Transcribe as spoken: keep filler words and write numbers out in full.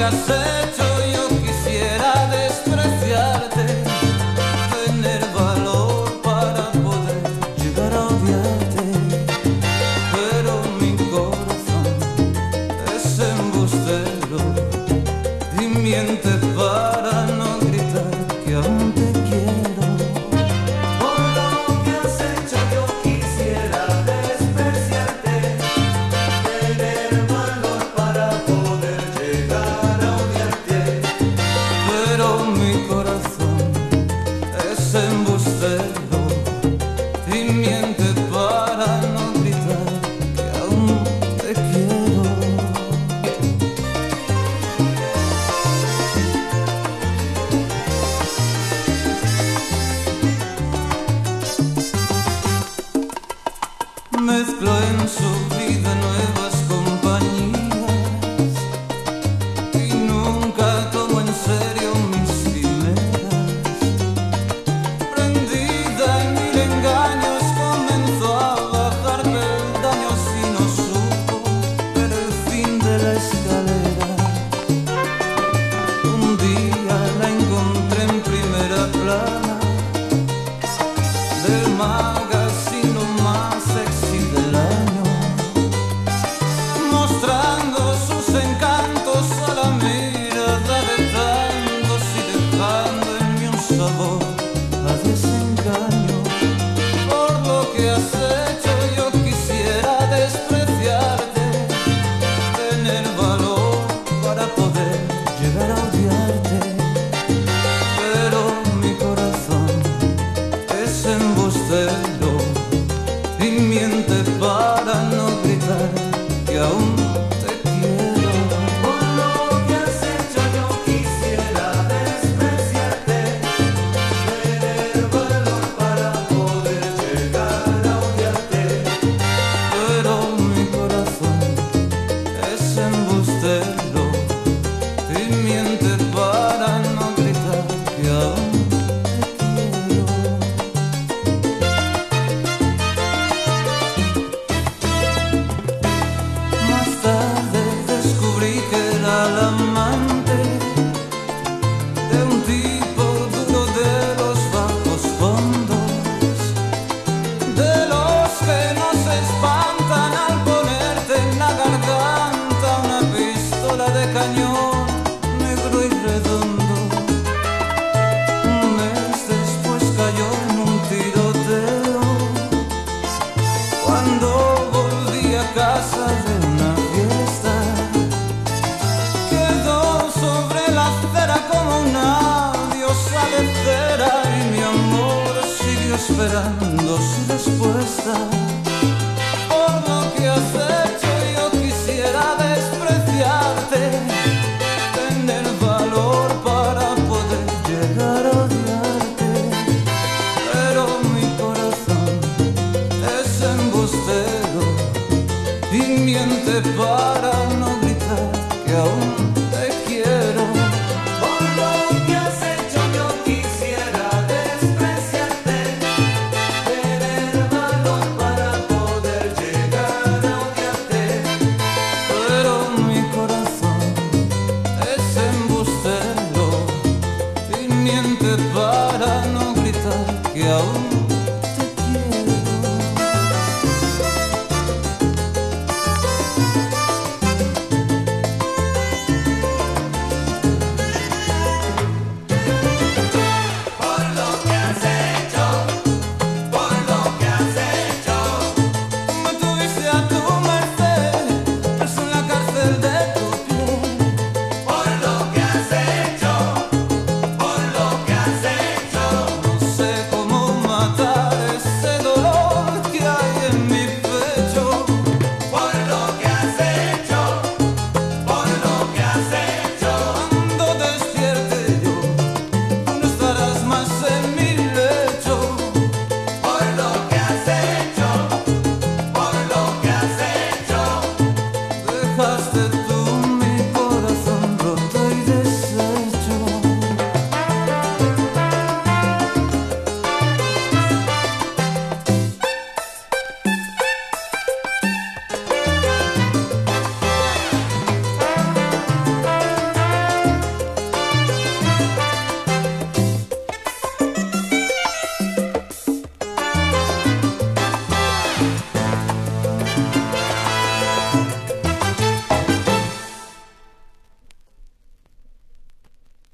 has hecho yo quisiera despreciarte, tener valor para poder llegar a odiarte, pero mi corazón es embustero y miente para no gritar que aún te quiero. Por lo que has hecho yo quisiera despreciarte, tener valor para poder llegar a odiarte, Pero mi corazón es embustero y miente para no gritar que aún te quiero. Mezclo en su vida nuevas compañías y nunca tomo en serio mis quimeras. Prendida en mil engaños comenzó a bajar peldaños y no supo ver el fin de la escalera. Un día la encontré en primera plana del magazine más sexy del año, mostrando sus encantos a la mirada de tantos y dejando en mí un sabor a desengaño. Por lo que has hecho yo quisiera despreciarte, tener valor para poder llegar a odiarte, pero mi corazón es embustero y miente para no gritar que aún te quiero. por lo que has hecho yo quisiera despreciarte, tener valor para poder llegar a odiarte, Pero mi corazón es embustero y miente para no gritar que aún te quiero. Más tarde descubrí que era el amante de un tipo duro de los bajos fondos, de los que no se espantan al ponerte en la garganta una pistola de cañón negro y redondo. Un mes después cayó en un tiroteo cuando volví a casa de una fiesta. Quedó sobre la acera como una diosa de cera y mi amor siguió esperando su respuesta.